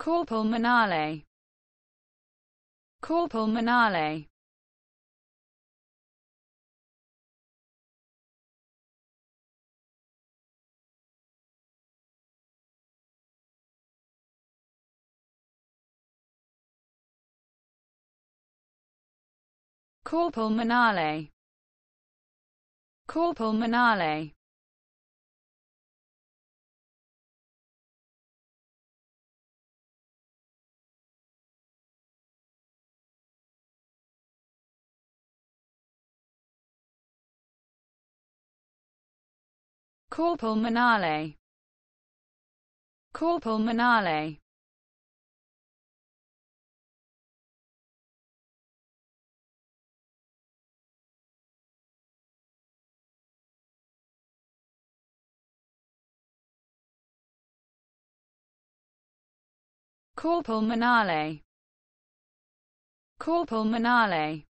Corpus Manale. Corpus Manale. Corpus Manale. Corpus Manale. Corpus Manale. Corpus Manale. Corpus Manale. Corpus Manale.